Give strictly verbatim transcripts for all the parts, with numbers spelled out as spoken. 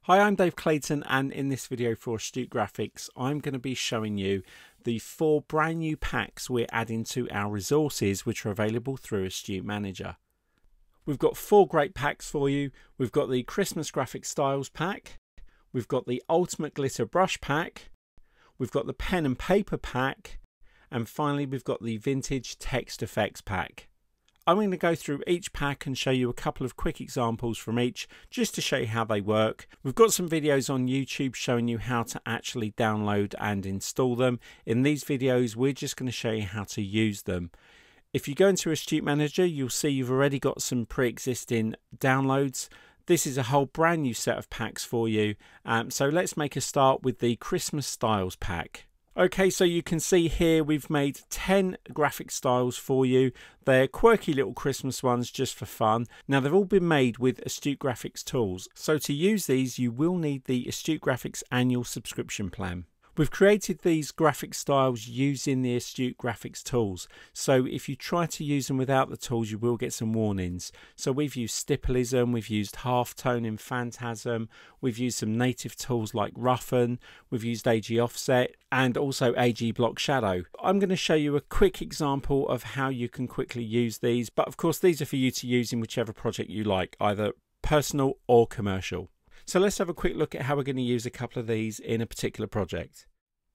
Hi, I'm Dave Clayton, and in this video for Astute Graphics, I'm going to be showing you the four brand new packs we're adding to our resources, which are available through Astute Manager. We've got four great packs for you. We've got the Christmas Graphic Styles pack, we've got the Ultimate Glitter Brush pack, we've got the Pen and Paper pack, and finally we've got the Vintage Text Effects pack. I'm going to go through each pack and show you a couple of quick examples from each, just to show you how they work. We've got some videos on YouTube showing you how to actually download and install them. In these videos, we're just going to show you how to use them. If you go into Astute Manager, you'll see you've already got some pre-existing downloads. This is a whole brand new set of packs for you. Um, so let's make a start with the Christmas Styles pack. Okay, so you can see here we've made ten graphic styles for you. They're quirky little Christmas ones just for fun. Now they've all been made with Astute Graphics tools. So to use these you will need the Astute Graphics annual subscription plan. We've created these graphic styles using the Astute Graphics tools. So if you try to use them without the tools, you will get some warnings. So we've used Stippleism, we've used halftone in Phantasm, we've used some native tools like Roughen, we've used A G Offset, and also A G Block Shadow. I'm going to show you a quick example of how you can quickly use these, but of course these are for you to use in whichever project you like, either personal or commercial. So let's have a quick look at how we're going to use a couple of these in a particular project.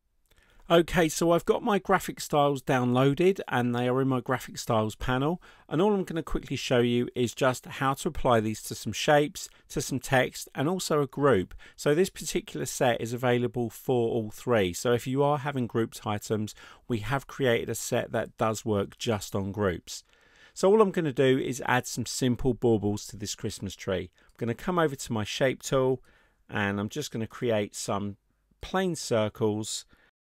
Okay, so I've got my graphic styles downloaded and they are in my graphic styles panel, and all I'm going to quickly show you is just how to apply these to some shapes, to some text, and also a group. So this particular set is available for all three. So if you are having grouped items, we have created a set that does work just on groups. So all I'm going to do is add some simple baubles to this Christmas tree. I'm going to come over to my shape tool and I'm just going to create some plain circles.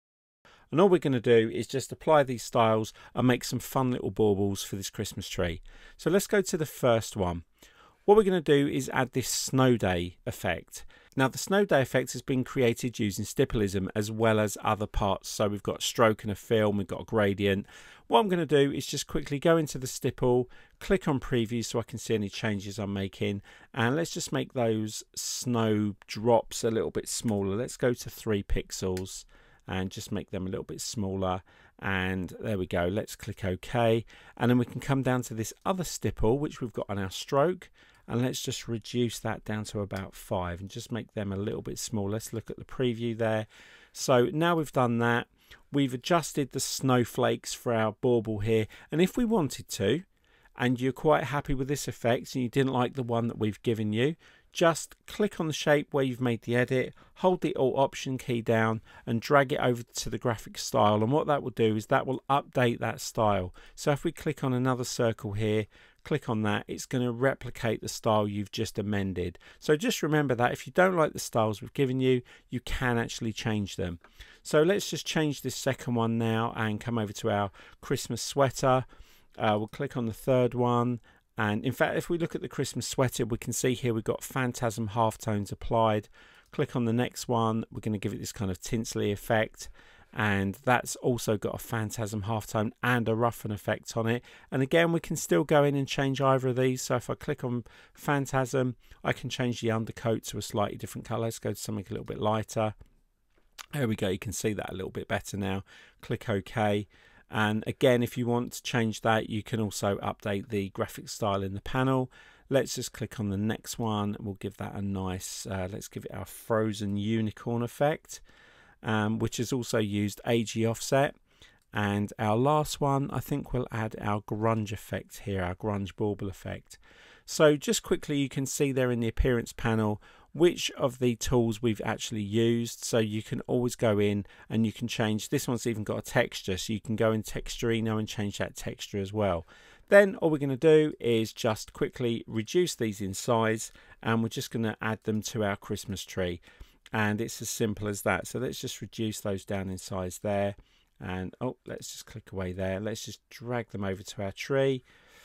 And all we're going to do is just apply these styles and make some fun little baubles for this Christmas tree. So let's go to the first one. What we're going to do is add this snow day effect. Now the snow day effect has been created using Stippleism as well as other parts. So we've got a stroke and a film, we've got a gradient. What I'm going to do is just quickly go into the stipple, click on preview so I can see any changes I'm making, and let's just make those snow drops a little bit smaller. Let's go to three pixels and just make them a little bit smaller, and there we go. Let's click OK, and then we can come down to this other stipple which we've got on our stroke, and let's just reduce that down to about five and just make them a little bit smaller. Let's look at the preview there. So now we've done that, we've adjusted the snowflakes for our bauble here, and if we wanted to, and you're quite happy with this effect and you didn't like the one that we've given you, just click on the shape where you've made the edit, hold the Alt Option key down and drag it over to the graphic style, and what that will do is that will update that style. So if we click on another circle here, click on that, it's going to replicate the style you've just amended. So just remember that if you don't like the styles we've given you, you can actually change them. So let's just change this second one now and come over to our Christmas sweater. Uh, we'll click on the third one, and in fact if we look at the Christmas sweater, we can see here we've got Phantasm halftones applied. Click on the next one, we're going to give it this kind of tinsel effect, and that's also got a Phantasm halftone and a roughen effect on it. And again, we can still go in and change either of these. So if I click on Phantasm, I can change the undercoat to a slightly different color. Let's go to something a little bit lighter. There we go, you can see that a little bit better now. Click OK. And again, if you want to change that, you can also update the graphic style in the panel. Let's just click on the next one. We'll give that a nice, uh, let's give it our frozen unicorn effect, um, which has also used A G Offset. And our last one, I think we'll add our grunge effect here, our grunge bauble effect. So just quickly, you can see there in the appearance panel which of the tools we've actually used, so you can always go in and you can change. This one's even got a texture, so you can go in Texturino and change that texture as well. Then all we're going to do is just quickly reduce these in size, and we're just going to add them to our Christmas tree, and it's as simple as that. So let's just reduce those down in size there, and oh, let's just click away there. Let's just drag them over to our tree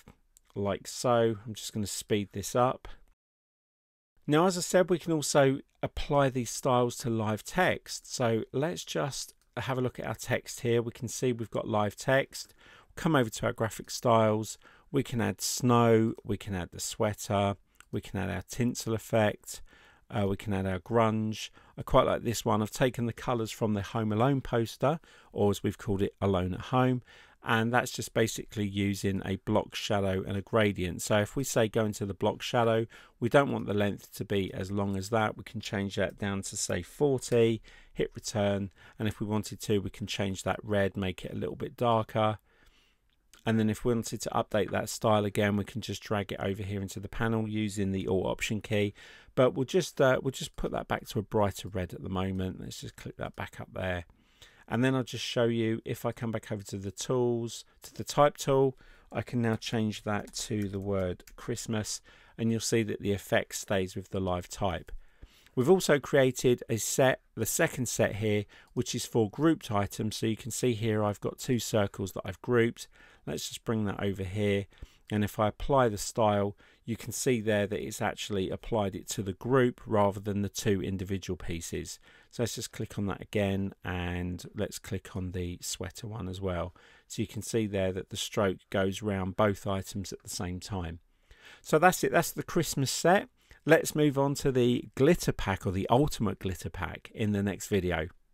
like so. I'm just going to speed this up. Now, as I said, we can also apply these styles to live text. So let's just have a look at our text here. We can see we've got live text. Come over to our graphic styles. We can add snow. We can add the sweater. We can add our tinsel effect. Uh, we can add our grunge. I quite like this one. I've taken the colours from the Home Alone poster, or as we've called it, Alone at Home. And that's just basically using a block shadow and a gradient. So if we say go into the block shadow, we don't want the length to be as long as that. We can change that down to say forty, hit return. And if we wanted to, we can change that red, make it a little bit darker. And then if we wanted to update that style again, we can just drag it over here into the panel using the Alt Option key. But we'll just uh, we'll just put that back to a brighter red at the moment. Let's just click that back up there. And then I'll just show you, if I come back over to the tools, to the type tool, I can now change that to the word Christmas, and you'll see that the effect stays with the live type. We've also created a set, the second set here, which is for grouped items. So you can see here I've got two circles that I've grouped. Let's just bring that over here. And if I apply the style, you can see there that it's actually applied it to the group rather than the two individual pieces. So let's just click on that again, and let's click on the sweater one as well. So you can see there that the stroke goes round both items at the same time. So that's it, that's the Christmas set. Let's move on to the glitter pack, or the ultimate glitter pack, in the next video.